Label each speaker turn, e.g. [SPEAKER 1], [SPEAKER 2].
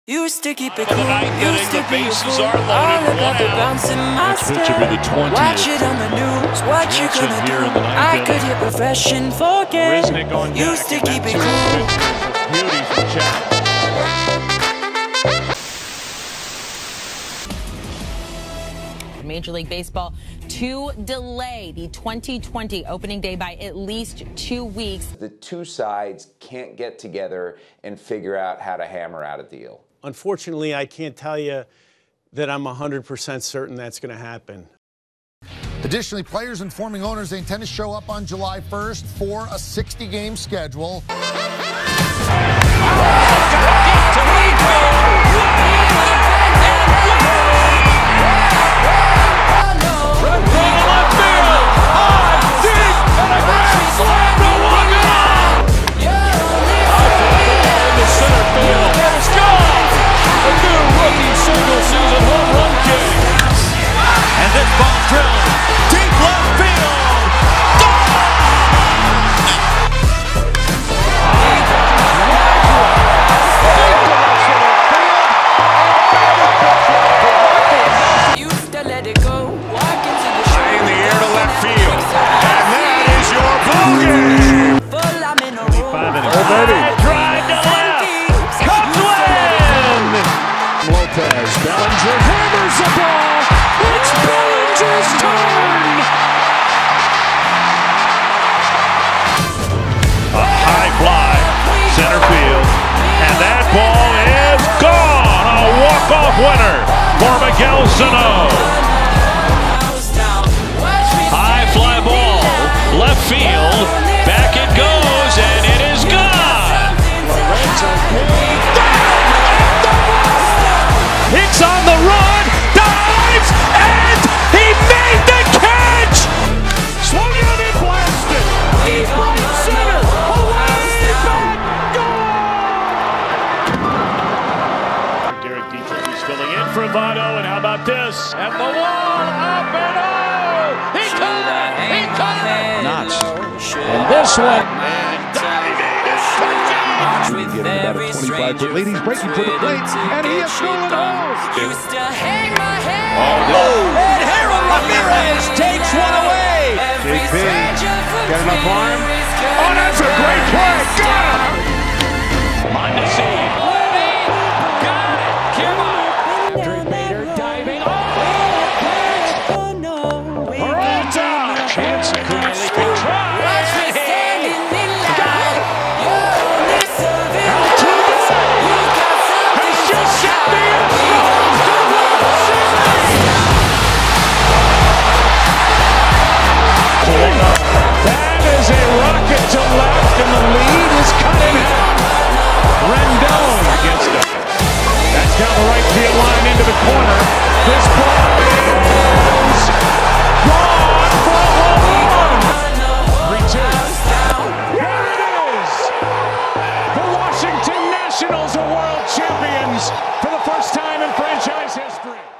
[SPEAKER 1] Used to keep it cool, used to be a fool. All about the bounce in my step. Watch it on the news, what you gonna do? I could hit refresh and forget. Used to keep it cool.
[SPEAKER 2] Beauty from Jack.
[SPEAKER 3] Major League Baseball to delay the 2020 opening day by at least 2 weeks.
[SPEAKER 4] The two sides can't get together and figure out how to hammer out a deal.
[SPEAKER 5] Unfortunately, I can't tell you that I'm 100% certain that's going to happen.
[SPEAKER 6] Additionally, players informing owners they intend to show up on July 1st for a 60-game schedule.
[SPEAKER 2] Bellinger hammers the ball. It's Bellinger's turn. A high fly, center field, and that ball is gone. A walk-off winner for Miguel Sano. High fly ball, left field, back it goes, and it is gone. Hicks on the run, dives, and he made the catch! Swung out and blasted! Deep right center! Away back! Goal! Derek Dietrich is filling in for Votto, and how about this? At the wall, up and oh! He caught it! He caught it! Notch. And this one, and diving,
[SPEAKER 7] Get about a 25-foot lead. He's breaking for the plate, and he has thrown it home.
[SPEAKER 8] And Harold Ramirez takes one away.
[SPEAKER 7] JP, got enough arm?
[SPEAKER 2] oh, that's a great play. Got him. Mondesi. Got it. Come on. Patrick Bader diving. Oh, no. Peralta. Chance clearly can try. That is a rocket to left, and the lead is cut in half. Rendon against it. That's down the right field line into the corner. This ball is gone for a home run. 3-2. Here it is. The Washington Nationals are world champions for the first time in franchise history.